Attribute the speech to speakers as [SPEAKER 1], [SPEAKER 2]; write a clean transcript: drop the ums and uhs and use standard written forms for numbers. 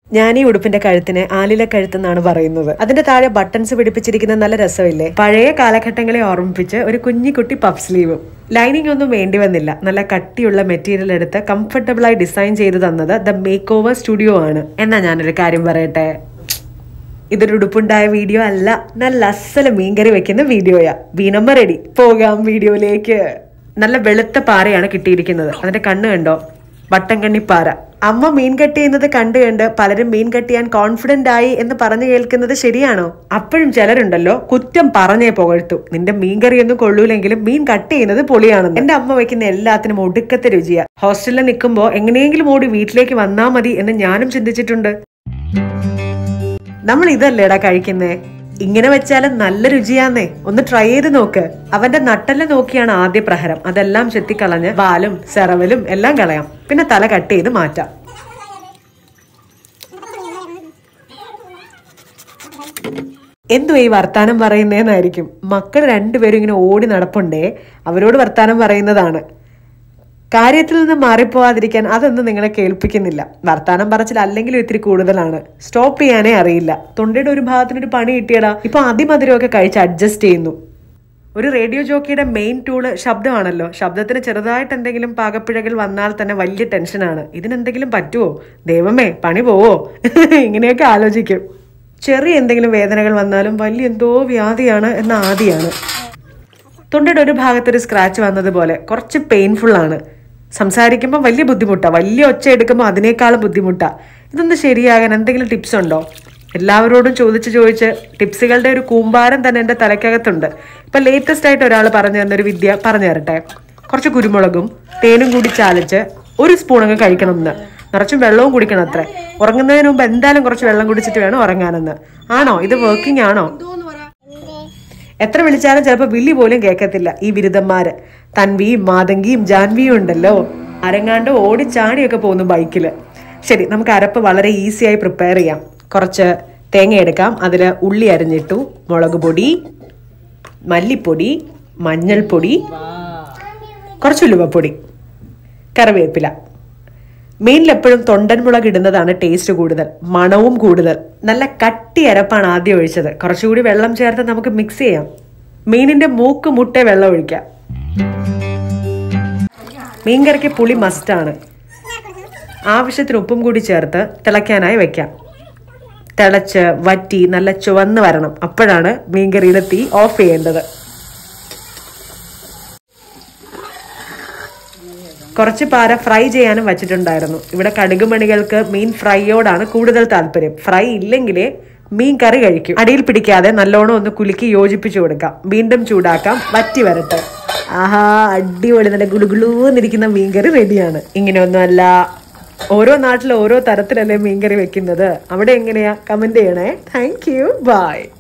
[SPEAKER 1] ഞാൻ ഈ ഉടുപ്പിന്റെ കഴുത്തിനെ ആലില കഴുത്തെന്നാണ് പറയുന്നത്. അതിന്റെ താഴെ ബട്ടൺസ് പിടിപ്പിച്ചിരിക്കുന്ന നല്ല രസമില്ലേ? പഴയ കാലഘട്ടങ്ങളെ ഓർമ്മിപ്പിച്ച് ഒരു കുഞ്ഞിക്കുട്ടി പഫ് സ്ലീവും. ലൈനിങ് ഒന്നും വേണ്ടി വന്നില്ല. നല്ല കട്ടിയുള്ള മെറ്റീരിയൽ എടുത്ത് കംഫർട്ടബിൾ ആയി ഡിസൈൻ ചെയ്ത് തന്നത് ദ മേക്ക് ഓവർ സ്റ്റുഡിയോ ആണ്. എന്നാ ഞാനൊരു കാര്യം പറയട്ടെ, ഇതൊരു ഉടുപ്പുണ്ടായ വീഡിയോ അല്ല, നല്ല അസല മീൻകറി വെക്കുന്ന വീഡിയോയാ. വീണമ്മ റെഡി, പോകാം വീഡിയോയിലേക്ക്. നല്ല വെളുത്ത പാറയാണ് കിട്ടിയിരിക്കുന്നത്. അതിന്റെ കണ്ണ് കണ്ടോ? ബട്ടൻ കണ്ണിപ്പാറ. അമ്മ മീൻ കട്ട് ചെയ്യുന്നത് കണ്ട് പലരും മീൻ കട്ട് ചെയ്യാൻ കോൺഫിഡന്റ് ആയി എന്ന് പറഞ്ഞു കേൾക്കുന്നത് ശരിയാണോ? അപ്പോഴും ചിലരുണ്ടല്ലോ കുറ്റം പറഞ്ഞേ പുകഴ്ത്തു. നിന്റെ മീൻകറിയൊന്നും കൊള്ളൂലെങ്കിലും മീൻ കട്ട് ചെയ്യുന്നത് പൊളിയാണെന്ന്. എന്റെ അമ്മ വയ്ക്കുന്ന എല്ലാത്തിനും ഒടുക്കത്തെ രുചിയാ. ഹോസ്റ്റലിൽ നിൽക്കുമ്പോ എങ്ങനെയെങ്കിലും ഓടി വീട്ടിലേക്ക് വന്നാ മതി എന്ന് ഞാനും ചിന്തിച്ചിട്ടുണ്ട്. നമ്മൾ ഇതല്ലേടാ കഴിക്കുന്നേ? ഇങ്ങനെ വെച്ചാലും നല്ല രുചിയാന്നേ. ഒന്ന് ട്രൈ ചെയ്ത് നോക്ക്. അവന്റെ നട്ടെല്ല നോക്കിയാണ് ആദ്യ പ്രഹരം. അതെല്ലാം ചെത്തിക്കളഞ്ഞ് വാലും സെറവലും എല്ലാം കളയാം. പിന്നെ തല കട്ട് ചെയ്ത് മാറ്റാം. എന്തോ ഈ വർത്താനം പറയുന്നതെന്നായിരിക്കും. മക്കൾ രണ്ടുപേരും ഇങ്ങനെ ഓടി നടപ്പുണ്ടേ, അവരോട് വർത്താനം പറയുന്നതാണ്. കാര്യത്തിൽ നിന്ന് മാറിപ്പോവാതിരിക്കാൻ അതൊന്നും നിങ്ങളെ കേൾപ്പിക്കുന്നില്ല. വർത്താനം പറച്ചിൽ അല്ലെങ്കിലും ഇത്തിരി കൂടുതലാണ്. സ്റ്റോപ്പ് ചെയ്യാനേ അറിയില്ല. തൊണ്ടയുടെ ഒരു ഭാഗത്തിനൊരു പണി കിട്ടിയടാ. ഇപ്പൊ അതിമധുരമൊക്കെ കഴിച്ച് അഡ്ജസ്റ്റ് ചെയ്യുന്നു. ഒരു റേഡിയോ ജോക്കിയുടെ മെയിൻ ടൂള് ശബ്ദമാണല്ലോ. ശബ്ദത്തിന് ചെറുതായിട്ട് എന്തെങ്കിലും പാകപ്പിഴകൾ വന്നാൽ തന്നെ വലിയ ടെൻഷനാണ്. ഇതിനെന്തെങ്കിലും പറ്റുമോ? ദൈവമേ, പണി പോവോ? ഇങ്ങനെയൊക്കെ ആലോചിക്കും. ചെറിയ എന്തെങ്കിലും വേദനകൾ വന്നാലും വലിയ എന്തോ വ്യാധിയാണ് എന്ന ആദിയാണ്. തൊണ്ടയുടെ ഒരു ഭാഗത്തൊരു സ്ക്രാച്ച് വന്നതുപോലെ കുറച്ച് പെയിൻഫുൾ ആണ്. സംസാരിക്കുമ്പോൾ വലിയ ബുദ്ധിമുട്ടാണ്. വലിയ ഒച്ച എടുക്കുമ്പോൾ അതിനേക്കാളും ബുദ്ധിമുട്ടാണ്. ഇതൊന്ന് ശരിയാകാൻ എന്തെങ്കിലും ടിപ്സ് ഉണ്ടോ? എല്ലാവരോടും ചോദിച്ച് ടിപ്സുകളുടെ ഒരു കൂമ്പാരം തന്നെ എൻ്റെ തലക്കകത്തുണ്ട്. ഇപ്പം ലേറ്റസ്റ്റ് ആയിട്ട് ഒരാൾ പറഞ്ഞു തന്നൊരു വിദ്യ പറഞ്ഞു തരട്ടെ. കുറച്ച് കുരുമുളകും തേനും കൂടി ചാലിച്ച് 1 സ്പൂണൊക്കെ കഴിക്കണം എന്ന്. നിറച്ചും വെള്ളവും കുടിക്കണം അത്രേ. ഉറങ്ങുന്നതിന് മുമ്പ് എന്തായാലും കുറച്ച് വെള്ളം കുടിച്ചിട്ട് വേണം ഉറങ്ങാനെന്ന്. ആണോ? ഇത് വർക്കിംഗ് ആണോ? എത്ര വിളിച്ചാലും ചിലപ്പോൾ വില്ലി പോലും കേൾക്കത്തില്ല ഈ ബിരുദന്മാര്. തൻവിയും മാതങ്കിയും ജാൻവിയും ഉണ്ടല്ലോ. അരങ്ങാണ്ട് ഓടിച്ചാടിയൊക്കെ പോകുന്നു ബൈക്കില്. ശരി, നമുക്ക് അരപ്പ് വളരെ ഈസിയായി പ്രിപ്പയർ ചെയ്യാം. കുറച്ച് തേങ്ങ എടുക്കാം. അതിൽ ഉള്ളി അരിഞ്ഞിട്ടു, മുളക് പൊടി, മല്ലിപ്പൊടി, മഞ്ഞൾപ്പൊടി, കുറച്ച് ഉലുവപ്പൊടി, കറിവേപ്പില. മെയിനിൽ എപ്പോഴും തൊണ്ടൻ മുളക് ഇടുന്നതാണ് ടേസ്റ്റ് കൂടുതൽ, മണവും കൂടുതൽ. നല്ല കട്ടി അരപ്പാണ് ആദ്യം ഒഴിച്ചത്. കുറച്ചുകൂടി വെള്ളം ചേർത്ത് നമുക്ക് മിക്സ് ചെയ്യാം. മീനിന്റെ മൂക്ക് മുട്ടേ വെള്ളം ഒഴിക്കാം. മീൻകറിക്ക് പുളി മസ്റ്റാണ്. ആവശ്യത്തിന് ഉപ്പും കൂടി ചേർത്ത് തിളയ്ക്കാനായി വെക്കാം. തിളച്ച് വറ്റി നല്ല ചുവന്ന് വരണം. അപ്പോഴാണ് മീൻകറിയുടെ തീ ഓഫ് ചെയ്യേണ്ടത്. കുറച്ച് പാര ഫ്രൈ ചെയ്യാനും വച്ചിട്ടുണ്ടായിരുന്നു. ഇവിടെ കടുകുമണികൾക്ക് മീൻ ഫ്രൈയോടാണ് കൂടുതൽ താല്പര്യം. ഫ്രൈ ഇല്ലെങ്കിലേ മീൻ കറി കഴിക്കും. അടിയിൽ പിടിക്കാതെ നല്ലോണം ഒന്ന് കുലുക്കി യോജിപ്പിച്ചു കൊടുക്കാം. വീണ്ടും ചൂടാക്കാം. വറ്റി വരട്ടെ. ആഹാ, അടിപൊളി നല്ല ഗുളുഗുളൂന്നിരിക്കുന്ന മീൻകറി റെഡിയാണ്. ഇങ്ങനെയൊന്നുമല്ല, ഓരോ നാട്ടിൽ ഓരോ തരത്തിലല്ലേ മീൻകറി വെക്കുന്നത്. അവിടെ എങ്ങനെയാ? കമന്റ് ചെയ്യണേ. Thank you. ബൈ.